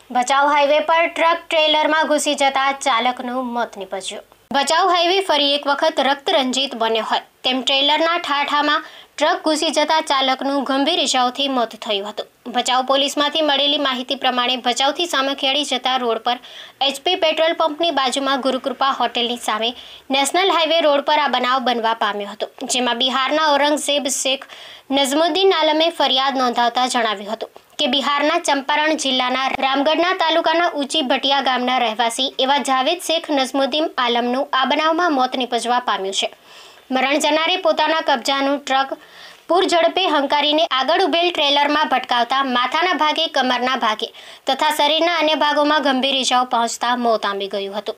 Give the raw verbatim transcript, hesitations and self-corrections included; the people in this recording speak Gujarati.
ભચાઉ હાઈવે પર ટ્રક ટ્રેલરમાં ઘૂસી જતા ચાલકનું મોત નીપજ્યું। ભચાઉ હાઈવે ફરી એક વખત રક્તરંજિત બન્યો હોય તેમ ટ્રેલરના ઠાઠામાં ટ્રક ઘૂસી જતા ચાલકનું ગંભીર ઇજાઓથી મોત થયું હતું। ભચાઉ પોલીસમાંથી મળેલી માહિતી પ્રમાણે ભચાઉથી સામખિયાળી જતા રોડ પર એચપી પેટ્રોલ પંપની બાજુમાં ગુરુકૃપા હોટેલની સામે નેશનલ હાઈવે રોડ પર આ બનાવ બનવા પામ્યો હતો, જેમાં બિહારના ઔરંગઝેબ શેખ નઝમુદ્દીન આલમે ફરિયાદ નોંધાવતા જણાવ્યું હતું કે બિહારના ચંપારણ જિલ્લાના રામગઢના તાલુકાના ઊંચી ભટિયા ગામના રહેવાસી એવા જાવેદ શેખ નઝમુદ્દીન આલમનું આ બનાવમાં મોત નીપજવા પામ્યું છે। મરણ જનારે પોતાના કબજાનું ટ્રક પૂર ઝડપે હંકારીને આગળ ઉભેલ ટ્રેલરમાં ભટકાવતા માથાના ભાગે, કમરના ભાગે તથા શરીરના અન્ય ભાગોમાં ગંભીર ઇજાઓ પહોંચતા મોત આંબી ગયું હતું।